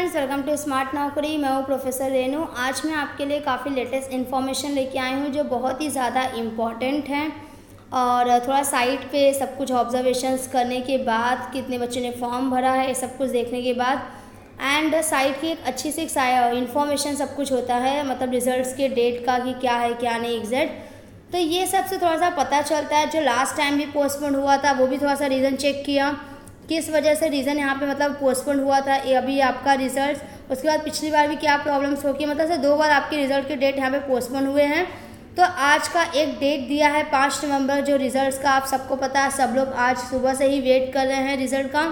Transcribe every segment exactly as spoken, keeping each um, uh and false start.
Friends, welcome to smart नौकरी। मैं हूँ प्रोफेसर रेनू। आज मैं आपके लिए काफ़ी लेटेस्ट इन्फॉर्मेशन लेके आई हूँ जो बहुत ही ज़्यादा इम्पॉर्टेंट है। और थोड़ा साइट पे सब कुछ ऑब्जर्वेशंस करने के बाद, कितने बच्चों ने फॉर्म भरा है, ये सब कुछ देखने के बाद एंड साइट की एक अच्छी सी इन्फॉर्मेशन सब कुछ होता है, मतलब रिजल्ट्स के डेट का कि क्या है क्या नहीं एग्जैक्ट। तो ये सब से थोड़ा सा पता चलता है। जो लास्ट टाइम भी पोस्टपोन हुआ था वो भी थोड़ा सा रीज़न चेक किया, किस वजह से रीज़न यहाँ पे मतलब पोस्टपोन हुआ था अभी आपका रिजल्ट। उसके बाद पिछली बार भी क्या प्रॉब्लम्स हो गई, मतलब से दो बार आपके रिजल्ट के डेट यहाँ पे पोस्टपोन हुए हैं। तो आज का एक डेट दिया है पाँच नवंबर, जो रिजल्ट्स का आप सबको पता है, सब लोग आज सुबह से ही वेट कर रहे हैं रिजल्ट का।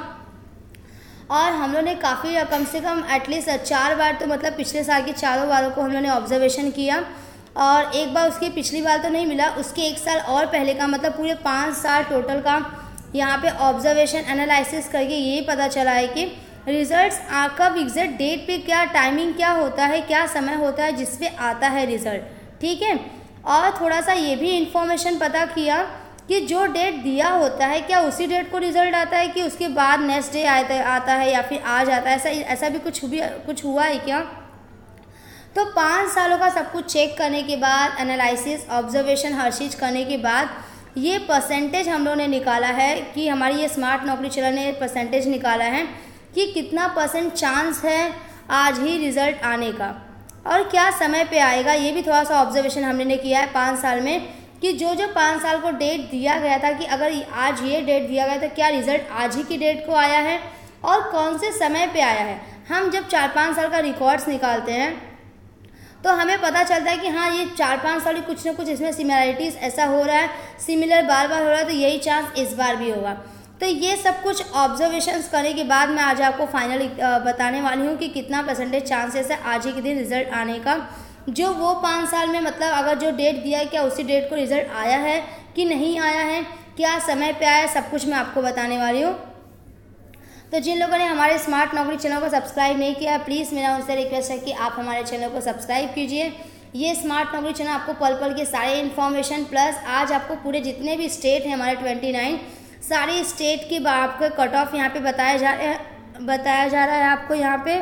और हम लोग ने काफ़ी कम से कम एटलीस्ट चार बार तो मतलब पिछले साल की चारों बारों को हम लोग ने ऑब्जर्वेशन किया, और एक बार उसकी पिछली बार तो नहीं मिला, उसके एक साल और पहले का, मतलब पूरे पाँच साल टोटल का यहाँ पे ऑब्जर्वेशन एनालिसिस करके ये पता चला है कि रिजल्ट्स कब एग्जैक्ट डेट पे क्या टाइमिंग क्या होता है, क्या समय होता है जिस पे आता है रिज़ल्ट, ठीक है। और थोड़ा सा ये भी इंफॉर्मेशन पता किया कि जो डेट दिया होता है क्या उसी डेट को रिजल्ट आता है कि उसके बाद नेक्स्ट डे आता है या फिर आ जाता है, ऐसा ऐसा भी कुछ भी कुछ हुआ है क्या। तो पाँच सालों का सब कुछ चेक करने के बाद, एनालिसिस ऑब्जर्वेशन हर चीज़ करने के बाद ये परसेंटेज हम लोगों ने निकाला है कि हमारी ये स्मार्ट नौकरी चैनल ने परसेंटेज निकाला है कि कितना परसेंट चांस है आज ही रिज़ल्ट आने का और क्या समय पे आएगा। ये भी थोड़ा सा ऑब्जर्वेशन हमने किया है पाँच साल में कि जो जो पाँच साल को डेट दिया गया था कि अगर आज ये डेट दिया गया तो क्या रिज़ल्ट आज ही की डेट को आया है और कौन से समय पे आया है। हम जब चार पाँच साल का रिकॉर्ड्स निकालते हैं तो हमें पता चलता है कि हाँ ये चार पाँच साल कुछ ना कुछ इसमें सिमिलरिटीज़ ऐसा हो रहा है, सिमिलर बार बार हो रहा है, तो यही चांस इस बार भी होगा। तो ये सब कुछ ऑब्जर्वेशंस करने के बाद मैं आज आपको फाइनल बताने वाली हूँ कि कितना परसेंटेज चांसेस है आज ही के दिन रिजल्ट आने का। जो वो पाँच साल में मतलब अगर जो डेट दिया है क्या उसी डेट को रिजल्ट आया है कि नहीं आया है, क्या समय पे आया है, सब कुछ मैं आपको बताने वाली हूँ। तो जिन लोगों ने हमारे स्मार्ट नौकरी चैनल को सब्सक्राइब नहीं किया, प्लीज़ मेरा उनसे रिक्वेस्ट है कि आप हमारे चैनल को सब्सक्राइब कीजिए। ये स्मार्ट नौकरी चैनल आपको पल पल के सारे इन्फॉर्मेशन प्लस आज आपको पूरे जितने भी स्टेट हैं हमारे उनतीस सारी स्टेट की आपको कट ऑफ यहाँ पे बताया जा रहा है बताया जा रहा है आपको यहाँ पे।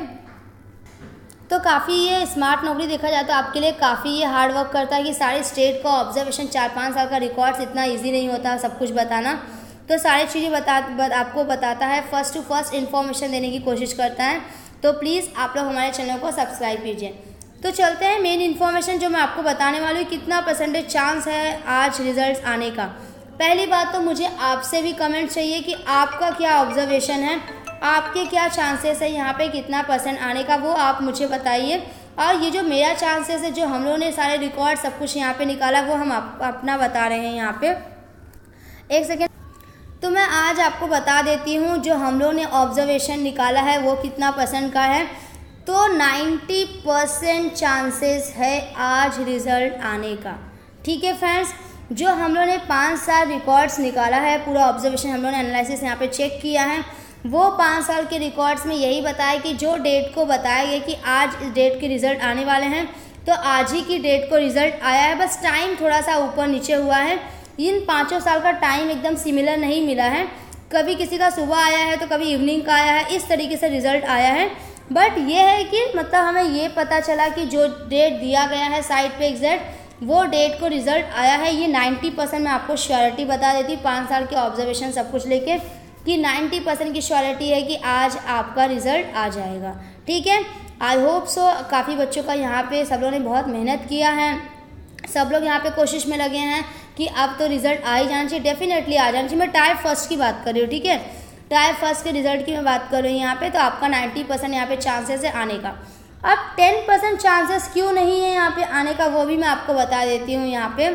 तो काफ़ी ये स्मार्ट नौकरी देखा जाए तो आपके लिए काफ़ी ये हार्ड वर्क करता है कि सारे स्टेट का ऑब्जर्वेशन, चार पाँच साल का रिकॉर्ड्स इतना ईजी नहीं होता सब कुछ बताना। तो सारी चीज़ें बता बत, आपको बताता है, फर्स्ट टू फर्स्ट इन्फॉर्मेशन देने की कोशिश करता है। तो प्लीज़ आप लोग हमारे चैनल को सब्सक्राइब कीजिए। तो चलते हैं मेन इन्फॉर्मेशन जो मैं आपको बताने वाली हूँ, कितना परसेंटेज चांस है आज रिजल्ट्स आने का। पहली बात तो मुझे आपसे भी कमेंट चाहिए कि आपका क्या ऑब्जर्वेशन है, आपके क्या चांसेस है यहाँ पे कितना परसेंट आने का, वो आप मुझे बताइए। और ये जो मेरा चांसेस है, जो हम लोगों ने सारे रिकॉर्ड सब कुछ यहाँ पे निकाला, वो हम आप, अपना बता रहे हैं यहाँ पे। एक सेकेंड, तो मैं आज आपको बता देती हूँ जो हम लोगों ने ऑब्जर्वेशन निकाला है वो कितना परसेंट का है। तो नब्बे परसेंट चांसेस है आज रिज़ल्ट आने का, ठीक है फ्रेंड्स। जो हम लोगों ने पाँच साल रिकॉर्ड्स निकाला है, पूरा ऑब्जर्वेशन हम लोगों ने एनालिसिस यहाँ पे चेक किया है, वो पाँच साल के रिकॉर्ड्स में यही बताया कि जो डेट को बताया गया कि आज इस डेट के रिज़ल्ट आने वाले हैं, तो आज ही की डेट को रिज़ल्ट आया है। बस टाइम थोड़ा सा ऊपर नीचे हुआ है। इन पाँचों साल का टाइम एकदम सिमिलर नहीं मिला है, कभी किसी का सुबह आया है तो कभी इवनिंग का आया है, इस तरीके से रिज़ल्ट आया है। बट ये है कि मतलब हमें ये पता चला कि जो डेट दिया गया है साइट पे एग्जैक्ट वो डेट को रिज़ल्ट आया है। ये नब्बे परसेंट मैं आपको श्योरिटी बता देती पाँच साल के ऑब्जर्वेशन सब कुछ लेके कि नब्बे परसेंट की श्योरिटी है कि आज आपका रिज़ल्ट आ जाएगा, ठीक है। I hope so. काफ़ी बच्चों का यहाँ पे सब लोगों ने बहुत मेहनत किया है, सब लोग यहाँ पे कोशिश में लगे हैं कि अब तो रिज़ल्ट आ ही जाना चाहिए, डेफिनेटली आ जाना चाहिए। मैं टायर फर्स्ट की बात कर रही हूँ, ठीक है, टायर फर्स्ट के रिज़ल्ट की मैं बात कर रही हूँ यहाँ पे। तो आपका नब्बे परसेंट यहाँ पे चांसेस है आने का। अब टेन परसेंट चांसेस क्यों नहीं है यहाँ पे आने का, वो भी मैं आपको बता देती हूँ। यहाँ पे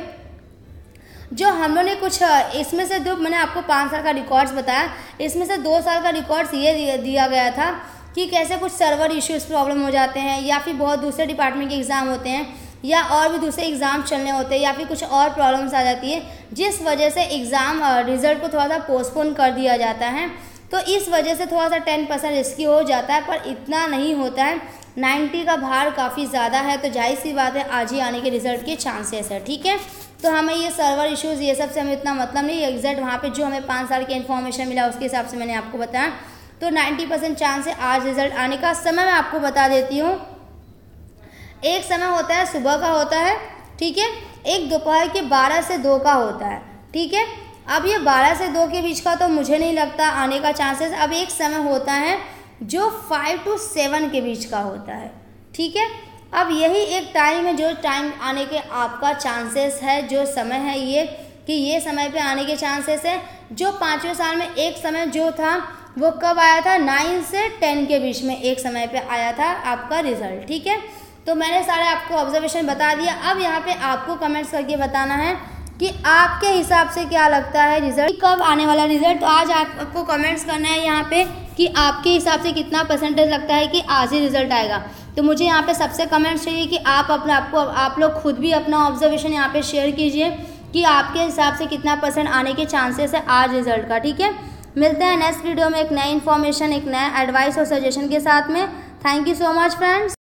जो हम लोगों ने कुछ इसमें से जो मैंने आपको पाँच साल का रिकॉर्ड्स बताया, इसमें से दो साल का रिकॉर्ड्स ये दिया गया था कि कैसे कुछ सर्वर इश्यूज़ प्रॉब्लम हो जाते हैं, या फिर बहुत दूसरे डिपार्टमेंट के एग्ज़ाम होते हैं, या और भी दूसरे एग्ज़ाम चलने होते हैं, या फिर कुछ और प्रॉब्लम्स आ जाती है जिस वजह से एग्ज़ाम रिज़ल्ट को थोड़ा सा पोस्टपोन कर दिया जाता है। तो इस वजह से थोड़ा सा टेन परसेंट रिस्की हो जाता है, पर इतना नहीं होता है। नब्बे का भार काफ़ी ज़्यादा है, तो जाहिर सी बात है आज ही आने के रिज़ल्ट के चांसेस है, ठीक है। तो हमें ये सर्वर इश्यूज़ ये सब से हमें इतना मतलब नहीं, एग्जैक्ट वहाँ पे जो हमें पाँच साल की इन्फॉर्मेशन मिला उसके हिसाब से मैंने आपको बताया। तो नाइन्टी परसेंट चांस है आज रिजल्ट आने का। समय मैं आपको बता देती हूँ। एक समय होता है सुबह का होता है, ठीक है, एक दोपहर के बारह से दो का होता है, ठीक है। अब ये बारह से दो के बीच का तो मुझे नहीं लगता आने का चांसेस। अब एक समय होता है जो फाइव टू सेवन के बीच का होता है, ठीक है। अब यही एक टाइम है जो टाइम आने के आपका चांसेस है, जो समय है ये कि ये समय पे आने के चांसेस है। जो पाँचवें साल में एक समय जो था वो कब आया था, नाइन से टेन के बीच में एक समय पे आया था आपका रिजल्ट, ठीक है। तो मैंने सारे आपको ऑब्जर्वेशन बता दिया। अब यहाँ पे आपको कमेंट्स करके बताना है कि आपके हिसाब से क्या लगता है रिजल्ट कब आने वाला रिजल्ट। तो आज आपको कमेंट्स करना है यहाँ पे कि आपके हिसाब से कितना परसेंटेज लगता है कि आज ही रिजल्ट आएगा। तो मुझे यहाँ पे सबसे कमेंट्स चाहिए कि आप अपना आपको आप लोग खुद भी अपना ऑब्जर्वेशन यहाँ पे शेयर कीजिए कि आपके हिसाब से कितना परसेंट आने के चांसेस है आज रिजल्ट का, ठीक है। मिलते हैं नेक्स्ट वीडियो में एक नई इन्फॉर्मेशन, एक नया एडवाइस और सजेशन के साथ में। Thank you so much friends.